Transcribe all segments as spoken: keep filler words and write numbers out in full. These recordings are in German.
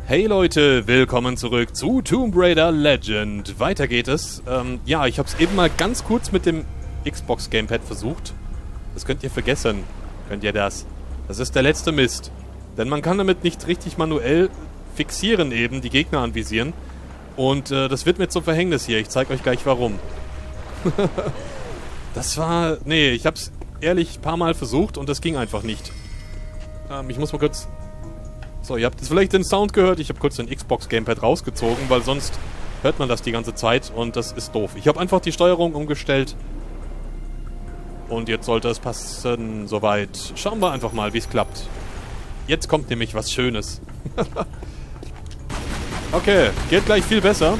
Hey Leute, willkommen zurück zu Tomb Raider Legend. Weiter geht es. Ähm, ja, ich habe es eben mal ganz kurz mit dem Xbox Gamepad versucht. Das könnt ihr vergessen. Könnt ihr das? Das ist der letzte Mist. Denn man kann damit nicht richtig manuell fixieren eben, die Gegner anvisieren. Und äh, das wird mir zum Verhängnis hier. Ich zeige euch gleich warum. Das war... Nee, ich habe es ehrlich ein paar Mal versucht und das ging einfach nicht. Ähm, ich muss mal kurz... So, ihr habt jetzt vielleicht den Sound gehört. Ich habe kurz den Xbox Gamepad rausgezogen, weil sonst hört man das die ganze Zeit und das ist doof. Ich habe einfach die Steuerung umgestellt. Und jetzt sollte es passen, soweit. Schauen wir einfach mal, wie es klappt. Jetzt kommt nämlich was Schönes. Okay, geht gleich viel besser.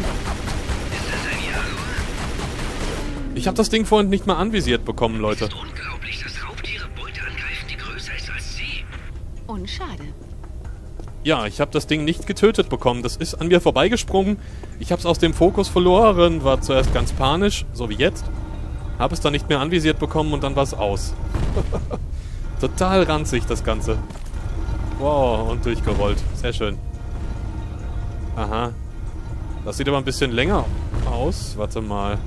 Ich habe das Ding vorhin nicht mal anvisiert bekommen, Leute. Es ist unglaublich, dass Raubtiere Beute angreifen, die größer ist als sie. Und schade. Ja, ich habe das Ding nicht getötet bekommen. Das ist an mir vorbeigesprungen. Ich habe es aus dem Fokus verloren, war zuerst ganz panisch, so wie jetzt. Habe es dann nicht mehr anvisiert bekommen und dann war es aus. Total ranzig, das Ganze. Wow, und durchgerollt. Sehr schön. Aha. Das sieht aber ein bisschen länger aus. Warte mal.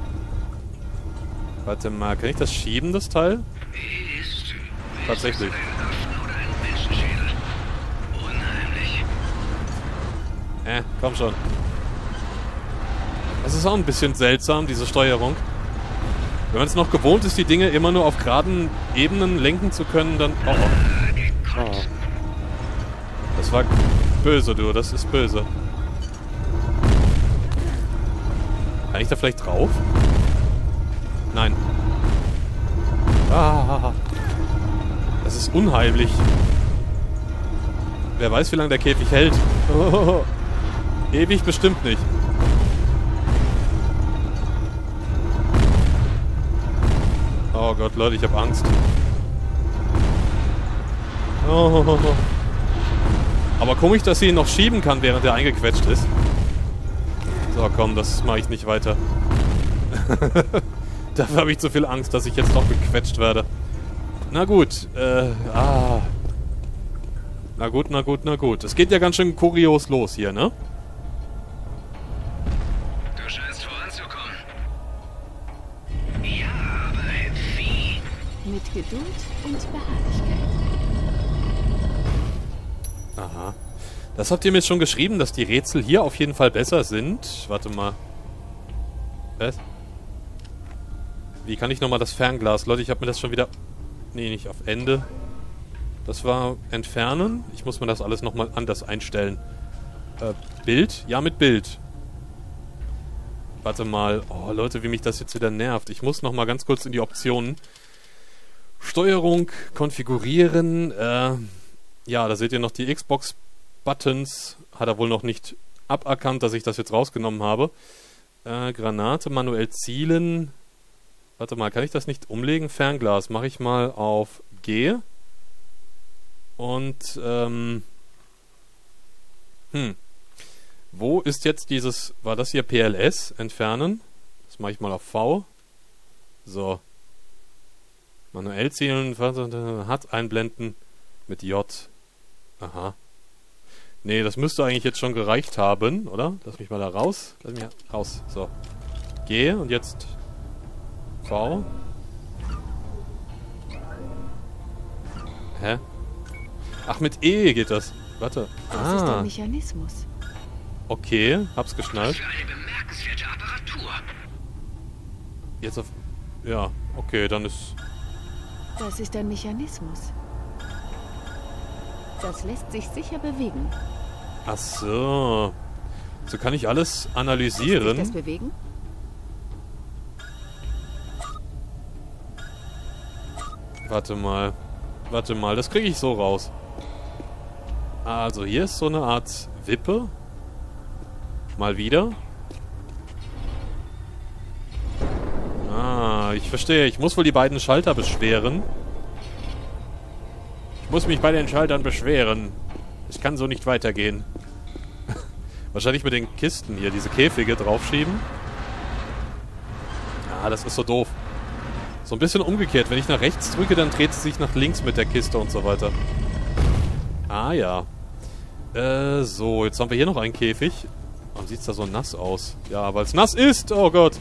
Warte mal, kann ich das schieben, das Teil? Ist, Tatsächlich. ist das ein Waffen oder ein Menschenschädel? Unheimlich. Äh, komm schon. Das ist auch ein bisschen seltsam, diese Steuerung. Wenn man es noch gewohnt ist, die Dinge immer nur auf geraden Ebenen lenken zu können, dann... Oh, oh. Oh. Das war böse, du. Das ist böse. Kann ich da vielleicht drauf? Nein. Ah, das ist unheimlich. Wer weiß, wie lange der Käfig hält. Oh, ewig bestimmt nicht. Oh Gott, Leute, ich habe Angst. Oh. Aber komisch, dass sie ihn noch schieben kann, während er eingequetscht ist. So, komm, das mache ich nicht weiter. Dafür habe ich zu viel Angst, dass ich jetzt noch gequetscht werde. Na gut, äh, ah. Na gut, na gut, na gut. Es geht ja ganz schön kurios los hier, ne? Du scheinst voranzukommen. Ja, aber wie? Mit Geduld und Beharrlichkeit. Aha. Das habt ihr mir jetzt schon geschrieben, dass die Rätsel hier auf jeden Fall besser sind. Warte mal. Was? Wie kann ich nochmal das Fernglas? Leute, ich habe mir das schon wieder... Nee, nicht auf Ende. Das war entfernen. Ich muss mir das alles nochmal anders einstellen. Äh, Bild? Ja, mit Bild. Warte mal. Oh, Leute, wie mich das jetzt wieder nervt. Ich muss nochmal ganz kurz in die Optionen. Steuerung, konfigurieren. Äh, ja, da seht ihr noch die Xbox-Buttons. Hat er wohl noch nicht aberkannt, dass ich das jetzt rausgenommen habe. Äh, Granate, manuell zielen... Warte mal, kann ich das nicht umlegen? Fernglas mache ich mal auf G. Und, ähm... Hm. Wo ist jetzt dieses... War das hier P L S? Entfernen. Das mache ich mal auf V. So. Manuell zielen, H U D einblenden mit J. Aha. Nee, das müsste eigentlich jetzt schon gereicht haben, oder? Lass mich mal da raus. Lass mich raus. So. G und jetzt... V. Hä? Ach, mit E geht das. Warte. Das ah. ist der Mechanismus. Okay, hab's geschnallt. Für eine bemerkenswerte Apparatur. Jetzt auf... Ja, okay, dann ist... Das ist der Mechanismus. Das lässt sich sicher bewegen. Ach so. So kann ich alles Lässt analysieren. sich das bewegen? Warte mal. Warte mal, das kriege ich so raus. Also, hier ist so eine Art Wippe. Mal wieder. Ah, ich verstehe. Ich muss wohl die beiden Schalter beschweren. Ich muss mich bei den Schaltern beschweren. Es kann so nicht weitergehen. Wahrscheinlich mit den Kisten hier, diese Käfige draufschieben. Ah, das ist so doof. So ein bisschen umgekehrt. Wenn ich nach rechts drücke, dann dreht sie sich nach links mit der Kiste und so weiter. Ah ja. Äh, so, jetzt haben wir hier noch einen Käfig. Warum sieht es da so nass aus? Ja, weil es nass ist. Oh Gott.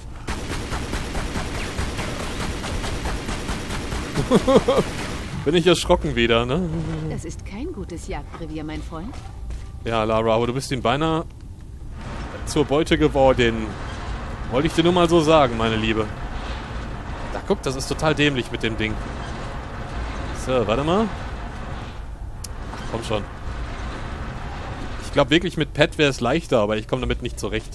Bin ich erschrocken wieder, ne? Das ist kein gutes Jagdrevier, mein Freund. Ja, Lara, aber du bist ihm beinahe zur Beute geworden. Wollte ich dir nur mal so sagen, meine Liebe. Da, guck, das ist total dämlich mit dem Ding. So, warte mal. Ach, komm schon. Ich glaube wirklich, mit Pad wäre es leichter, aber ich komme damit nicht zurecht.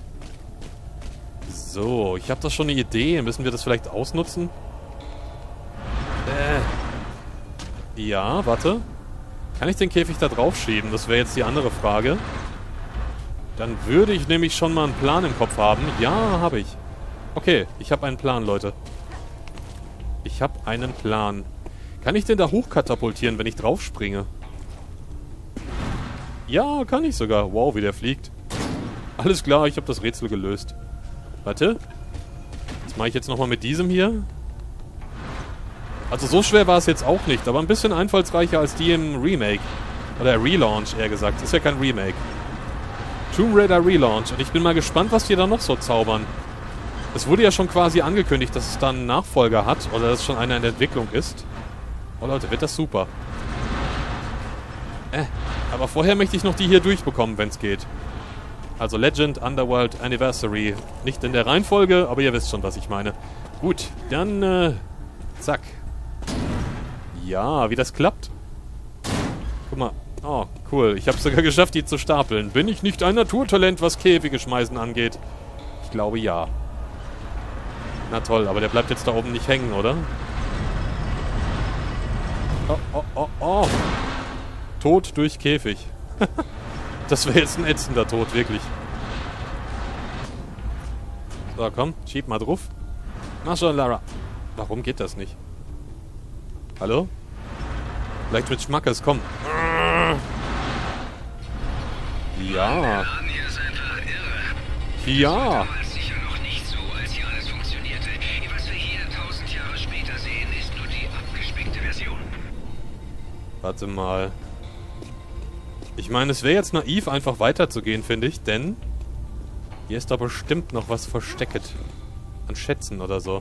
So, ich habe da schon eine Idee. Müssen wir das vielleicht ausnutzen? Äh. Ja, warte. Kann ich den Käfig da drauf schieben? Das wäre jetzt die andere Frage. Dann würde ich nämlich schon mal einen Plan im Kopf haben. Ja, habe ich. Okay, ich habe einen Plan, Leute. Ich habe einen Plan. Kann ich den da hochkatapultieren, wenn ich drauf springe? Ja, kann ich sogar. Wow, wie der fliegt. Alles klar, ich habe das Rätsel gelöst. Warte. Das mache ich jetzt nochmal mit diesem hier. Also so schwer war es jetzt auch nicht, aber ein bisschen einfallsreicher als die im Remake. Oder Relaunch, eher gesagt. Ist ja kein Remake. Tomb Raider Relaunch. Und ich bin mal gespannt, was die da noch so zaubern. Es wurde ja schon quasi angekündigt, dass es dann einen Nachfolger hat. Oder dass es schon einer in der Entwicklung ist. Oh Leute, wird das super. Äh, aber vorher möchte ich noch die hier durchbekommen, wenn es geht. Also Legend, Underworld, Anniversary. Nicht in der Reihenfolge, aber ihr wisst schon, was ich meine. Gut, dann, äh, zack. Ja, wie das klappt. Guck mal. Oh, cool. Ich habe es sogar geschafft, die zu stapeln. Bin ich nicht ein Naturtalent, was Käfige schmeißen angeht? Ich glaube, ja. Na toll, aber der bleibt jetzt da oben nicht hängen, oder? Oh, oh, oh, oh. Tod durch Käfig. Das wäre jetzt ein ätzender Tod, wirklich. So, komm. Schieb mal drauf. Mach schon, Lara. Warum geht das nicht? Hallo? Vielleicht mit Schmackes, komm. Ja. Ja. Warte mal. Ich meine, es wäre jetzt naiv, einfach weiterzugehen, finde ich, denn hier ist da bestimmt noch was versteckt. An Schätzen oder so.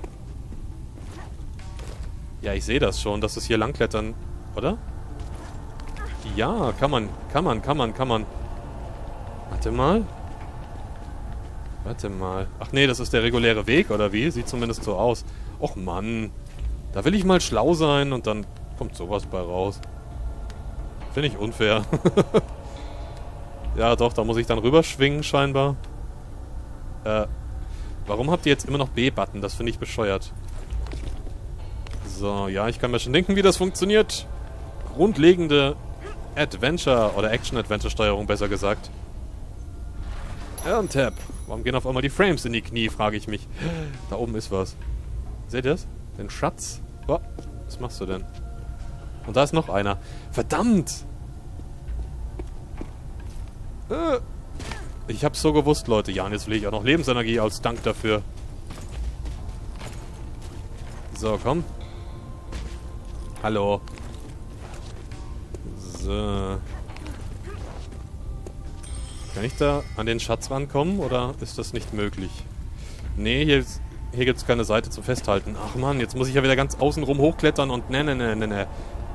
Ja, ich sehe das schon, dass es hier langklettern, oder? Ja, kann man, kann man, kann man, kann man. Warte mal. Warte mal. Ach nee, das ist der reguläre Weg, oder wie? Sieht zumindest so aus. Och Mann. Da will ich mal schlau sein und dann kommt sowas bei raus. Finde ich unfair. Ja, doch, da muss ich dann rüberschwingen, scheinbar. Äh, warum habt ihr jetzt immer noch B-Button? Das finde ich bescheuert. So, ja, ich kann mir schon denken, wie das funktioniert. Grundlegende Adventure- oder Action-Adventure-Steuerung, besser gesagt. Ja, und Tab. Warum gehen auf einmal die Frames in die Knie, frage ich mich. Da oben ist was. Seht ihr das? Den Schatz? Oh, was machst du denn? Und da ist noch einer. Verdammt! Äh, ich hab's so gewusst, Leute. Ja, und jetzt will ich auch noch Lebensenergie als Dank dafür. So, komm. Hallo. So. Kann ich da an den Schatz rankommen oder ist das nicht möglich? Nee, hier, hier gibt es keine Seite zum Festhalten. Ach man, jetzt muss ich ja wieder ganz außenrum hochklettern und ne, ne, ne, ne, ne.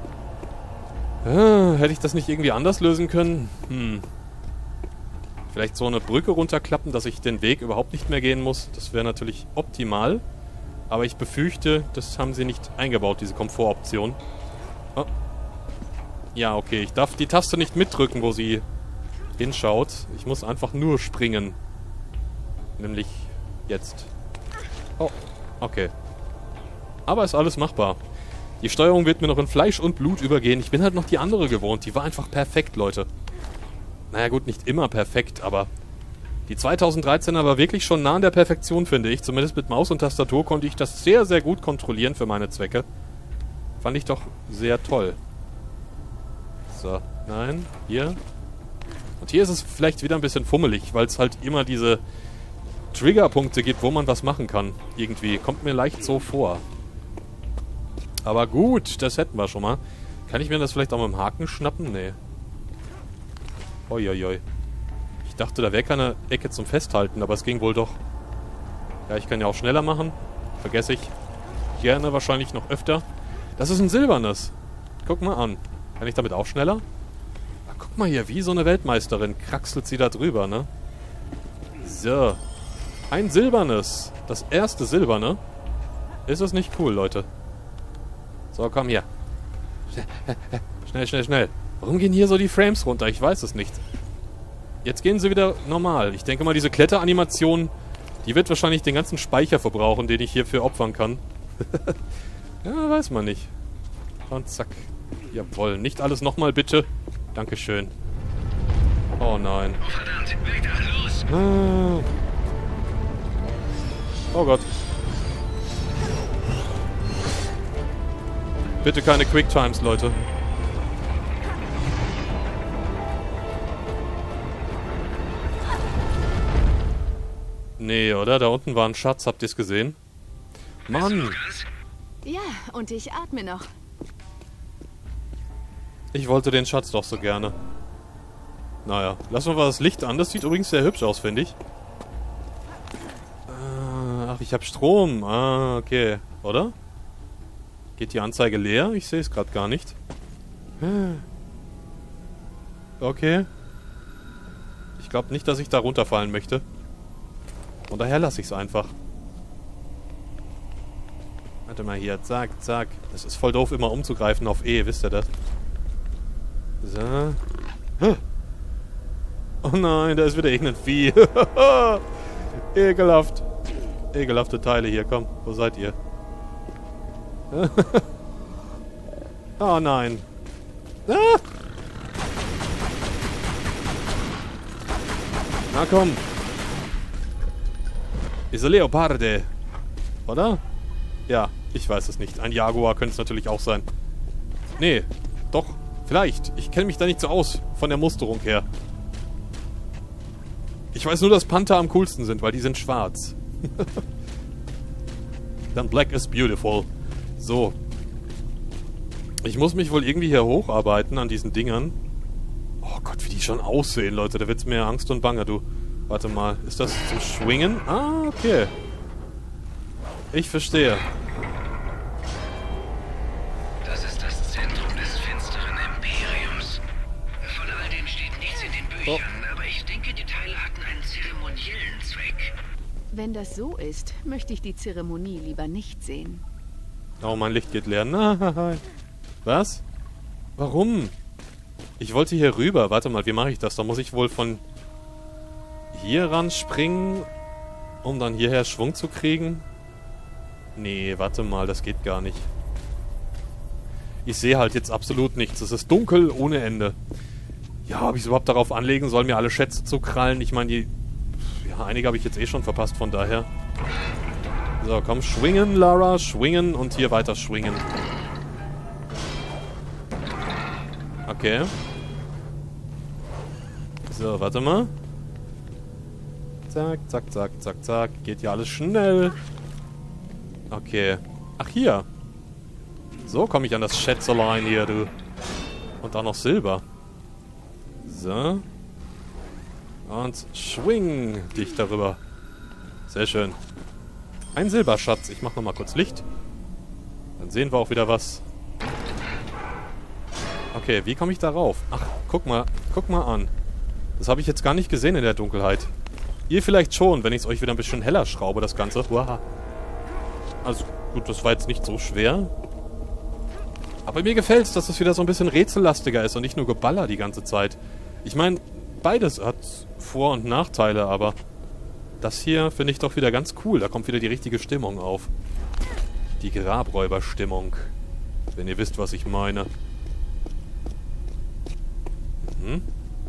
Äh, hätte ich das nicht irgendwie anders lösen können? Hm. Vielleicht so eine Brücke runterklappen, dass ich den Weg überhaupt nicht mehr gehen muss. Das wäre natürlich optimal. Aber ich befürchte, das haben sie nicht eingebaut, diese Komfortoption. Oh. Ja, okay. Ich darf die Taste nicht mitdrücken, wo sie hinschaut. Ich muss einfach nur springen. Nämlich jetzt. Oh, okay. Aber ist alles machbar. Die Steuerung wird mir noch in Fleisch und Blut übergehen. Ich bin halt noch die andere gewohnt. Die war einfach perfekt, Leute. Naja gut, nicht immer perfekt, aber die zweitausenddreizehner war wirklich schon nah an der Perfektion, finde ich. Zumindest mit Maus und Tastatur konnte ich das sehr, sehr gut kontrollieren für meine Zwecke. Fand ich doch sehr toll. So, nein, hier. Und hier ist es vielleicht wieder ein bisschen fummelig, weil es halt immer diese Triggerpunkte gibt, wo man was machen kann. Irgendwie. Kommt mir leicht so vor. Aber gut, das hätten wir schon mal. Kann ich mir das vielleicht auch mit dem Haken schnappen? Nee. Uiuiui. Ich dachte, da wäre keine Ecke zum Festhalten, aber es ging wohl doch. Ja, ich kann ja auch schneller machen. Vergesse ich gerne wahrscheinlich noch öfter. Das ist ein silbernes. Guck mal an. Kann ich damit auch schneller? Ach, guck mal hier, wie so eine Weltmeisterin kraxelt sie da drüber, ne? So. Ein silbernes. Das erste silberne. Ist das nicht cool, Leute? So, komm hier. Schnell, schnell, schnell. Warum gehen hier so die Frames runter? Ich weiß es nicht. Jetzt gehen sie wieder normal. Ich denke mal, diese Kletteranimation, die wird wahrscheinlich den ganzen Speicher verbrauchen, den ich hierfür opfern kann. Ja, weiß man nicht. Und zack. Jawohl. Nicht alles nochmal, bitte. Dankeschön. Oh nein. Oh verdammt, weiter, los! Ah. Oh Gott. Bitte keine Quicktimes, Leute. Nee, oder? Da unten war ein Schatz. Habt ihr es gesehen? Mann! Ja, und ich atme noch. Ich wollte den Schatz doch so gerne. Naja, lassen wir mal das Licht an. Das sieht übrigens sehr hübsch aus, finde ich. Äh, ach, ich habe Strom. Ah, okay. Oder? Geht die Anzeige leer? Ich sehe es gerade gar nicht. Okay. Ich glaube nicht, dass ich da runterfallen möchte. Und daher lasse ich es einfach. Warte mal hier. Zack, zack. Es ist voll doof, immer umzugreifen auf E. Wisst ihr das? So. Oh nein, da ist wieder irgendein Vieh. Ekelhaft. Ekelhafte Teile hier. Komm, wo seid ihr? Oh nein. Ah! Na komm. Ist ein Leoparde. Oder? Ja, ich weiß es nicht. Ein Jaguar könnte es natürlich auch sein. Nee, doch. Vielleicht. Ich kenne mich da nicht so aus. Von der Musterung her. Ich weiß nur, dass Panther am coolsten sind, weil die sind schwarz. Dann Black is beautiful. So. Ich muss mich wohl irgendwie hier hocharbeiten an diesen Dingern. Oh Gott, wie die schon aussehen, Leute. Da wird's mir Angst und Bange, du. Warte mal. Ist das zum Schwingen? Ah, okay. Ich verstehe. Das ist das Zentrum des finsteren Imperiums. Von all dem steht nichts in den Büchern, Oh. aber ich denke, die Teile hatten einen zeremoniellen Zweck. Wenn das so ist, möchte ich die Zeremonie lieber nicht sehen. Oh, mein Licht geht leer. Nein. Was? Warum? Ich wollte hier rüber. Warte mal, wie mache ich das? Da muss ich wohl von hier ran springen, um dann hierher Schwung zu kriegen. Nee, warte mal, das geht gar nicht. Ich sehe halt jetzt absolut nichts. Es ist dunkel ohne Ende. Ja, ob ich es überhaupt darauf anlegen soll, mir alle Schätze zu krallen? Ich meine, die... Ja, einige habe ich jetzt eh schon verpasst, von daher. So, komm, schwingen, Lara, schwingen und hier weiter schwingen. Okay. So, warte mal. Zack, zack, zack, zack, zack. Geht ja alles schnell. Okay. Ach, hier. So komme ich an das Schätzelein hier, du. Und auch noch Silber. So. Und schwing dich darüber. Sehr schön. Ein Silberschatz. Ich mache nochmal kurz Licht. Dann sehen wir auch wieder was. Okay, wie komme ich da rauf? Ach, guck mal. Guck mal an. Das habe ich jetzt gar nicht gesehen in der Dunkelheit. Ihr vielleicht schon, wenn ich es euch wieder ein bisschen heller schraube, das Ganze. Wow. Also gut, das war jetzt nicht so schwer. Aber mir gefällt es, dass es wieder so ein bisschen rätsellastiger ist und nicht nur Geballer die ganze Zeit. Ich meine, beides hat Vor- und Nachteile, aber das hier finde ich doch wieder ganz cool. Da kommt wieder die richtige Stimmung auf. Die Grabräuberstimmung. Wenn ihr wisst, was ich meine. Mhm.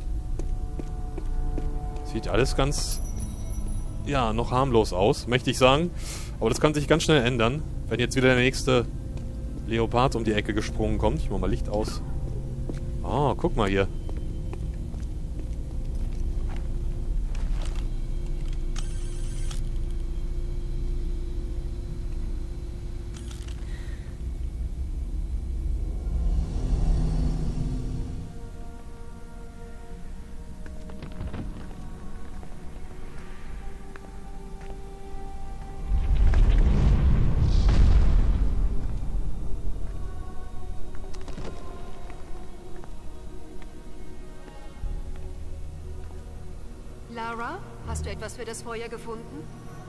Sieht alles ganz... ja, noch harmlos aus, möchte ich sagen. Aber das kann sich ganz schnell ändern, wenn jetzt wieder der nächste Leopard um die Ecke gesprungen kommt. Ich mach mal Licht aus. Oh, guck mal hier. Lara, hast du etwas für das Feuer gefunden?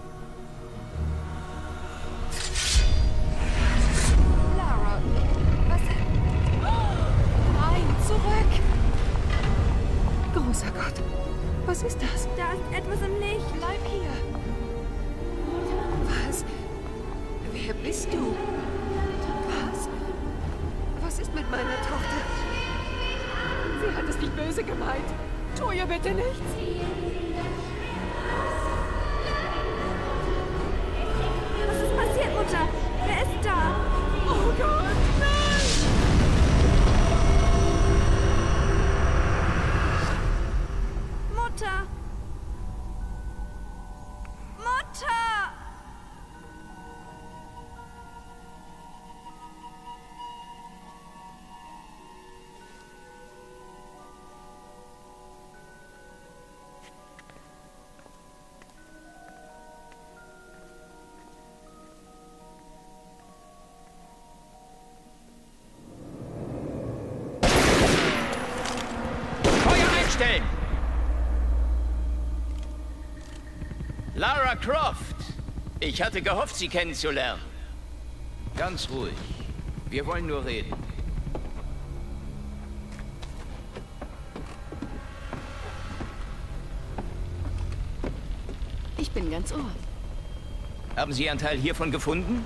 Lara, was... Nein, zurück! Großer Gott, was ist das? Da ist etwas im Licht. Bleib hier. Was? Wer bist du? Was? Was ist mit meiner Tochter? Sie hat es nicht böse gemeint. Tu ihr bitte nichts. Was ist passiert, Mutter? Wer ist da? Oh Gott, nein! Mutter! Mutter! Lara Croft! Ich hatte gehofft, Sie kennenzulernen. Ganz ruhig. Wir wollen nur reden. Ich bin ganz ohr. Haben Sie einen Teil hiervon gefunden?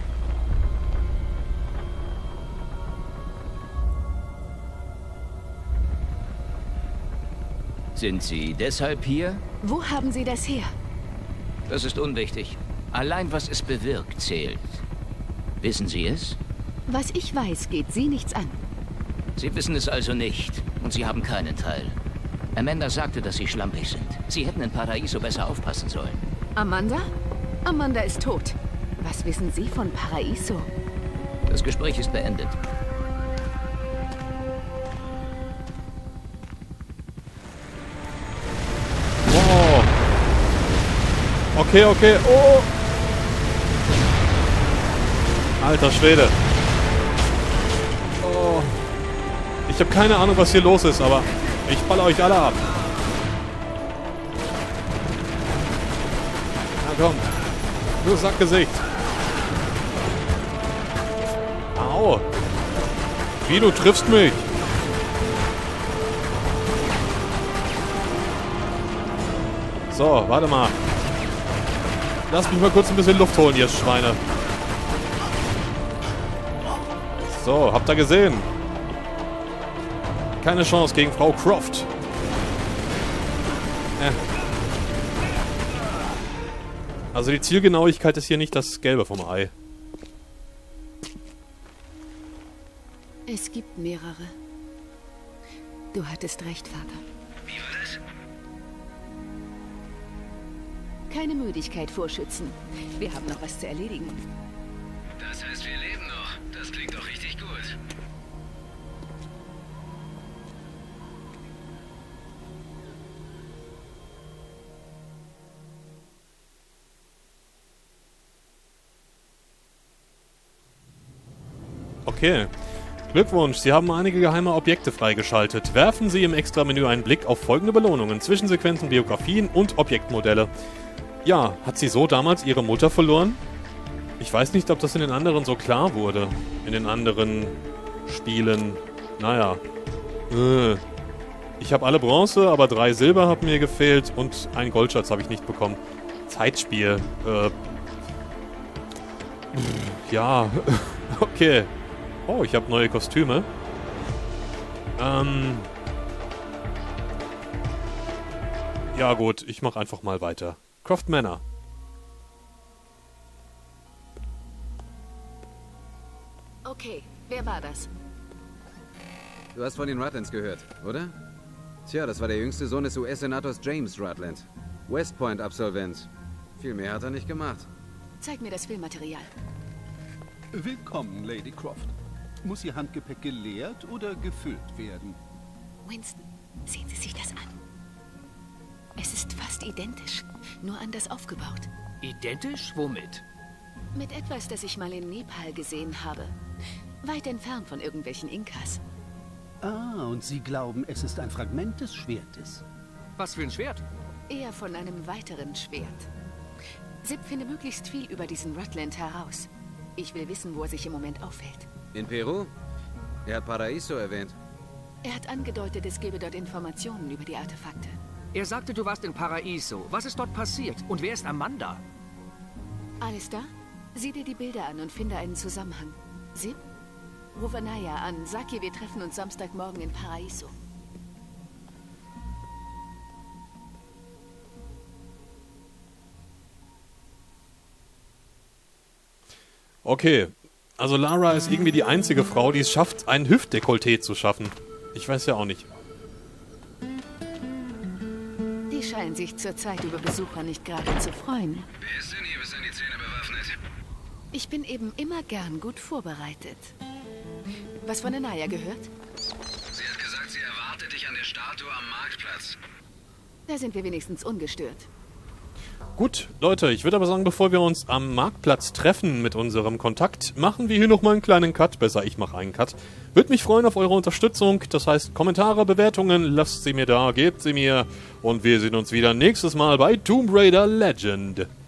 Sind Sie deshalb hier? Wo haben Sie das her? Das ist unwichtig. Allein was es bewirkt, zählt. Wissen Sie es? Was ich weiß, geht Sie nichts an. Sie wissen es also nicht. Und Sie haben keinen Teil. Amanda sagte, dass Sie schlampig sind. Sie hätten in Paraiso besser aufpassen sollen. Amanda? Amanda ist tot. Was wissen Sie von Paraiso? Das Gespräch ist beendet. Wow. Okay, okay. Oh. Alter Schwede. Oh. Ich habe keine Ahnung, was hier los ist, aber ich baller euch alle ab. Na komm. Nur Sackgesicht. Au. Wie, du triffst mich. So, warte mal. Lass mich mal kurz ein bisschen Luft holen, ihr Schweine. So, habt ihr gesehen? Keine Chance gegen Frau Croft. Äh. Also die Zielgenauigkeit ist hier nicht das Gelbe vom Ei. Es gibt mehrere. Du hattest recht, Vater. Wie war das? Keine Müdigkeit vorschützen. Wir haben noch was zu erledigen. Das heißt, wir leben noch. Das klingt doch richtig gut. Okay. Glückwunsch, Sie haben einige geheime Objekte freigeschaltet. Werfen Sie im Extramenü einen Blick auf folgende Belohnungen, Zwischensequenzen, Biografien und Objektmodelle. Ja, hat sie so damals ihre Mutter verloren? Ich weiß nicht, ob das in den anderen so klar wurde. In den anderen Spielen. Naja. Äh. Ich habe alle Bronze, aber drei Silber haben mir gefehlt und einen Goldschatz habe ich nicht bekommen. Zeitspiel. Äh. Ja. Okay. Oh, ich habe neue Kostüme. Ähm. Ja gut, ich mache einfach mal weiter. Croft Manor. Okay, wer war das? Du hast von den Rutlands gehört, oder? Tja, das war der jüngste Sohn des U S-Senators James Rutland. West Point-Absolvent. Viel mehr hat er nicht gemacht. Zeig mir das Filmmaterial. Willkommen, Lady Croft. Muss Ihr Handgepäck geleert oder gefüllt werden? Winston, sehen Sie sich das an. Es ist fast identisch, nur anders aufgebaut. Identisch? Womit? Mit etwas, das ich mal in Nepal gesehen habe. Weit entfernt von irgendwelchen Inkas. Ah, und Sie glauben, es ist ein Fragment des Schwertes. Was für ein Schwert? Eher von einem weiteren Schwert. Sip, finde möglichst viel über diesen Rutland heraus. Ich will wissen, wo er sich im Moment aufhält. In Peru? Er hat Paraíso erwähnt. Er hat angedeutet, es gebe dort Informationen über die Artefakte. Er sagte, du warst in Paraíso. Was ist dort passiert? Und wer ist Amanda? Alles da? Sieh dir die Bilder an und finde einen Zusammenhang. Sip? Rufe Naya an. Sag ihr, wir treffen uns Samstagmorgen in Paraíso. Okay, also Lara ist irgendwie die einzige Frau, die es schafft, ein Hüftdekolleté zu schaffen. Ich weiß ja auch nicht. Die scheinen sich zurzeit über Besucher nicht gerade zu freuen. Wer ist denn hier bis an die Zähne bewaffnet? Ich bin eben immer gern gut vorbereitet. Was von der Naya gehört? Sie hat gesagt, sie erwartet dich an der Statue am Marktplatz. Da sind wir wenigstens ungestört. Gut, Leute, ich würde aber sagen, bevor wir uns am Marktplatz treffen mit unserem Kontakt, machen wir hier nochmal einen kleinen Cut. Besser, ich mache einen Cut. Würde mich freuen auf eure Unterstützung. Das heißt, Kommentare, Bewertungen, lasst sie mir da, gebt sie mir. Und wir sehen uns wieder nächstes Mal bei Tomb Raider Legend.